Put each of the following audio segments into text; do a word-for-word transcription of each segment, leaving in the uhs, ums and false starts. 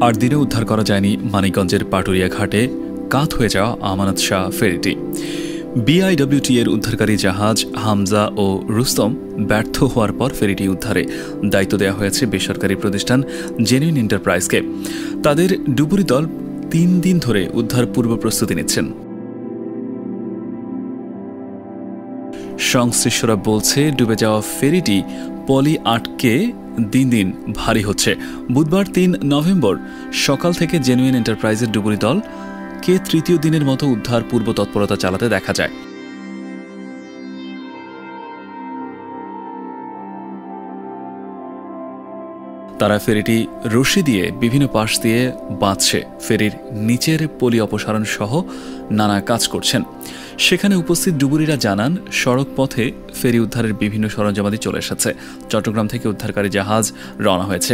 আট দিনে উদ্ধার করা যায়নি মানিকগঞ্জের পাটুরিয়া ঘাটে কাত হয়ে যাওয়া আমানত শাহ ফেরিটি। বিআইডব্লিউটি এর উদ্ধারকারী জাহাজ হামজা ও রুস্তম ব্যর্থ হওয়ার পর ফেরিটি উদ্ধারে দায়িত্ব দেওয়া হয়েছে বেসরকারি প্রতিষ্ঠান জেনুইন এন্টারপ্রাইজকে। তাদের ডুবুরি দল তিন দিন ধরে উদ্ধার পূর্ব প্রস্তুতি নিচ্ছেন। সংশ্লিষ্টরা বলছে ডুবে যাওয়া ফেরিটি পলি আটকে দিন দিন ভারী হচ্ছে। বুধবার তিন নভেম্বর সকাল থেকে জেনুইন এন্টারপ্রাইজের ডুবুরি দল কে তৃতীয় দিনের মতো উদ্ধার পূর্ব তৎপরতা চালাতে দেখা যায়। তারা ফেরিটি রশি দিয়ে বিভিন্ন পাশ দিয়ে বাঁধছে, ফেরির নিচের পলি অপসারণ সহ নানা কাজ করছেন। সেখানে উপস্থিত ডুবুরিরা জানান সড়ক পথে ফেরি উদ্ধারের বিভিন্ন সরঞ্জামাদি চলে এসেছে। চট্টগ্রাম থেকে উদ্ধারকারী জাহাজ রওনা হয়েছে।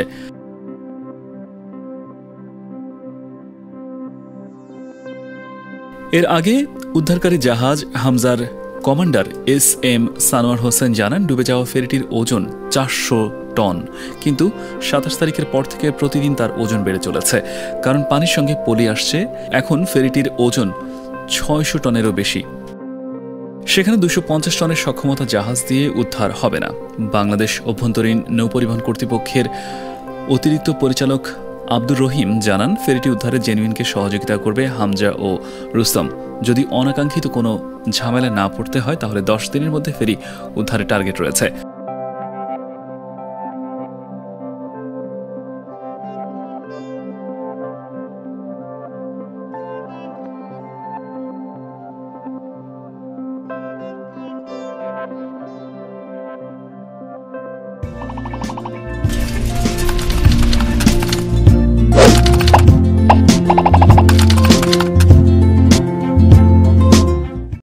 এর আগে উদ্ধারকারী জাহাজ হামজার commander S M Sanowar Hossain জানান ডুবে যাওয়া ফেরিটির ওজন চারশো টন, কিন্তু সাতাশ তারিখের পর থেকে প্রতিদিন তার ওজন বেড়ে চলেছে, কারণ পানির সঙ্গে পলি আসছে। এখন ফেরিটির ওজন ছয়শো টনেরও বেশি। সেখানে দুশো পঞ্চাশ টনের সক্ষমতা জাহাজ দিয়ে উদ্ধার হবে না। বাংলাদেশ অভ্যন্তরীণ নৌপরিবহন কর্তৃপক্ষের অতিরিক্ত পরিচালক আব্দুর রহিম জানান ফেরিটি উদ্ধারে জেনুইনকে সহযোগিতা করবে হামজা ও রুস্তম। যদি অনাকাঙ্ক্ষিত কোনো ঝামেলা না পড়তে হয় তাহলে দশ দিনের মধ্যে ফেরি উদ্ধারের টার্গেট রয়েছে।